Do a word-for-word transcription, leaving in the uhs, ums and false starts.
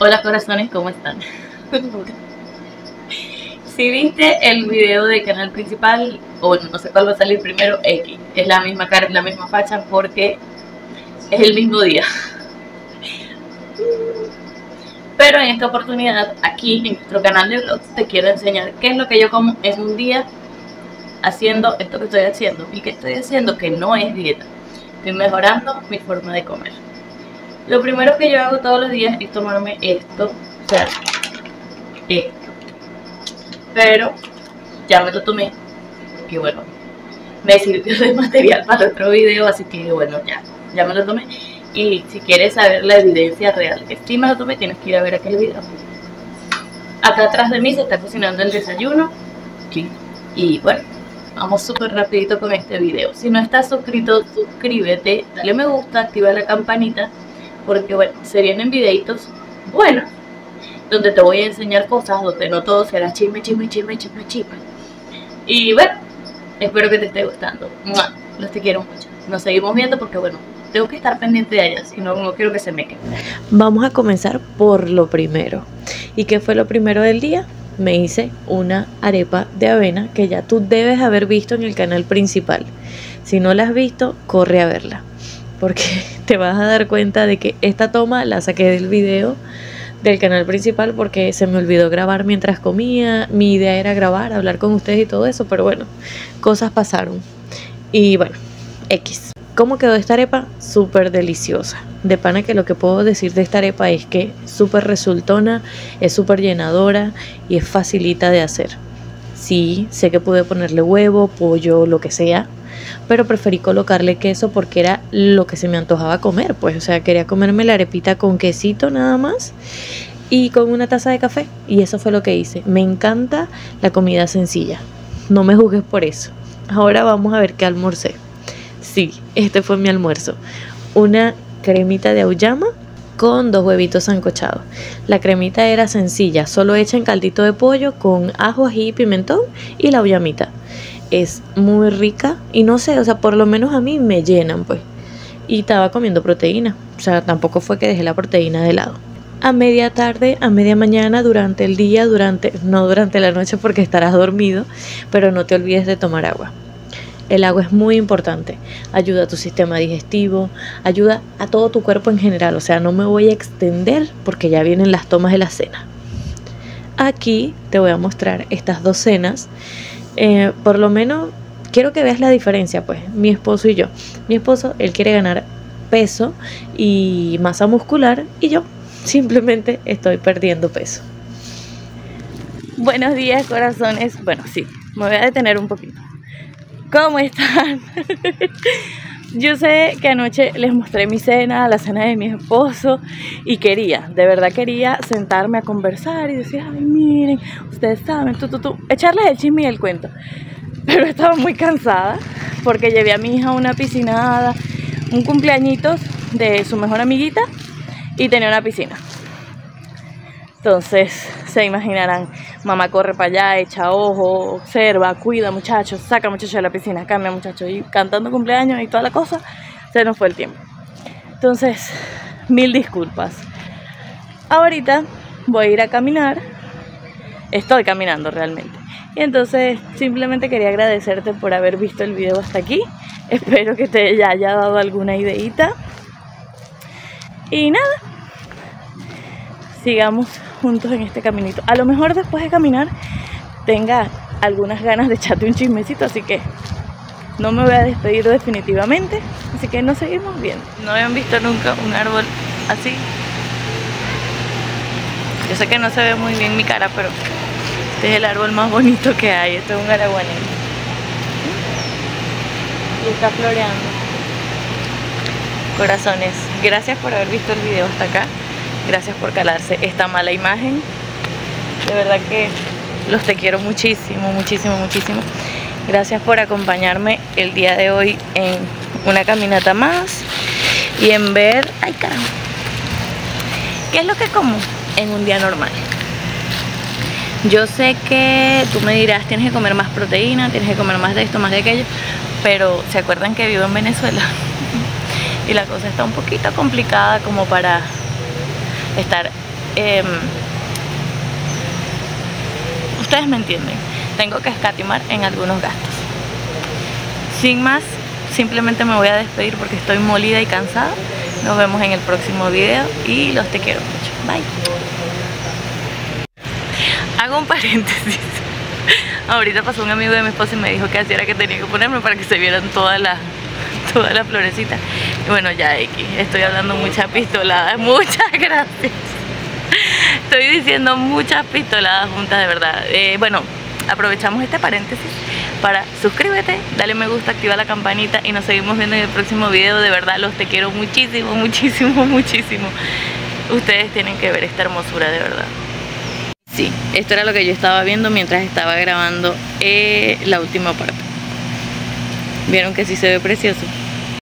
Hola corazones, ¿cómo están? Si viste el video del canal principal, o no sé cuál va a salir primero, X, es la misma cara, la misma facha porque es el mismo día. Pero en esta oportunidad, aquí en nuestro canal de vlogs, te quiero enseñar qué es lo que yo como en un día haciendo esto que estoy haciendo. Y que estoy haciendo que no es dieta, estoy mejorando mi forma de comer. Lo primero que yo hago todos los días es tomarme esto, o sea, esto. Pero ya me lo tomé, que bueno, me sirvió de material para otro video, así que bueno, ya, ya me lo tomé. Y si quieres saber la evidencia real que sí me lo tomé, tienes que ir a ver aquel video. Acá atrás de mí se está cocinando el desayuno, sí. Y bueno, vamos súper rapidito con este video. Si no estás suscrito, suscríbete, dale me gusta, activa la campanita, porque bueno, se vienen videitos buenos, donde te voy a enseñar cosas, donde no todo será chisme, chisme, chisme, chisme, chisme. Y bueno, espero que te esté gustando. ¡Mua! Los te quiero mucho. Nos seguimos viendo porque bueno, tengo que estar pendiente de ellas, si no, no quiero que se me quede. Vamos a comenzar por lo primero. ¿Y qué fue lo primero del día? Me hice una arepa de avena que ya tú debes haber visto en el canal principal. Si no la has visto, corre a verla, porque te vas a dar cuenta de que esta toma la saqué del video del canal principal porque se me olvidó grabar mientras comía. Mi idea era grabar, hablar con ustedes y todo eso, pero bueno, cosas pasaron. Y bueno, X. ¿Cómo quedó esta arepa? Súper deliciosa. De pana que lo que puedo decir de esta arepa es que súper resultona, es súper llenadora y es facilita de hacer. Sí, sé que pude ponerle huevo, pollo, lo que sea, pero preferí colocarle queso porque era lo que se me antojaba comer, pues, o sea, quería comerme la arepita con quesito nada más y con una taza de café, y eso fue lo que hice. Me encanta la comida sencilla, no me juzgues por eso. Ahora vamos a ver qué almorcé. Sí, este fue mi almuerzo. Una cremita de auyama con dos huevitos sancochados. La cremita era sencilla, solo hecha en caldito de pollo con ajo, ají y pimentón y la auyamita. Es muy rica y no sé, o sea, por lo menos a mí me llenan, pues. Y estaba comiendo proteína, o sea, tampoco fue que dejé la proteína de lado. A media tarde, a media mañana, durante el día, durante, no durante la noche porque estarás dormido, pero no te olvides de tomar agua. El agua es muy importante, ayuda a tu sistema digestivo, ayuda a todo tu cuerpo en general, o sea, no me voy a extender porque ya vienen las tomas de la cena. Aquí te voy a mostrar estas dos cenas, eh, por lo menos quiero que veas la diferencia, pues, mi esposo y yo. Mi esposo, él quiere ganar peso y masa muscular y yo simplemente estoy perdiendo peso. Buenos días, corazones. Bueno, sí, me voy a detener un poquito. ¿Cómo están? Yo sé que anoche les mostré mi cena, la cena de mi esposo, y quería, de verdad quería sentarme a conversar y decir, ay, miren, ustedes saben, tú, tú, tú, echarles el chisme y el cuento. Pero estaba muy cansada porque llevé a mi hija a una piscinada, un cumpleañitos de su mejor amiguita, y tenía una piscina. Entonces, se imaginarán, mamá corre para allá, echa ojo, observa, cuida muchachos, saca muchachos de la piscina, cambia muchachos, y cantando cumpleaños y toda la cosa, se nos fue el tiempo. Entonces, mil disculpas. Ahorita voy a ir a caminar, estoy caminando realmente. Y entonces, simplemente quería agradecerte por haber visto el video hasta aquí. Espero que te haya dado alguna ideita. Y nada, sigamos juntos en este caminito. A lo mejor después de caminar tenga algunas ganas de echarte un chismecito, así que no me voy a despedir definitivamente, así que nos seguimos viendo. No habían visto nunca un árbol así. Yo sé que no se ve muy bien mi cara, pero este es el árbol más bonito que hay. Este es un araguanero y está floreando. Corazones, gracias por haber visto el video hasta acá. Gracias por calarse esta mala imagen. De verdad que los te quiero muchísimo, muchísimo, muchísimo. Gracias por acompañarme el día de hoy en una caminata más y en ver, ay carajo, ¿qué es lo que como en un día normal? Yo sé que tú me dirás, tienes que comer más proteína, tienes que comer más de esto, más de aquello, pero ¿se acuerdan que vivo en Venezuela? Y la cosa está un poquito complicada como para estar eh, ustedes me entienden, tengo que escatimar en algunos gastos. Sin más, simplemente me voy a despedir porque estoy molida y cansada. Nos vemos en el próximo video y los te quiero mucho. Bye. Hago un paréntesis. Ahorita pasó un amigo de mi esposa y me dijo que así era que tenía que ponerme para que se vieran todas las todas las florecitas. Y bueno, ya X, estoy hablando muchas pistoladas. Muchas gracias. Estoy diciendo muchas pistoladas juntas, de verdad. Eh, bueno, aprovechamos este paréntesis para suscríbete, dale me gusta, activa la campanita y nos seguimos viendo en el próximo video. De verdad los te quiero muchísimo, muchísimo, muchísimo. Ustedes tienen que ver esta hermosura, de verdad. Sí, esto era lo que yo estaba viendo mientras estaba grabando eh, la última parte. ¿Vieron que sí se ve precioso?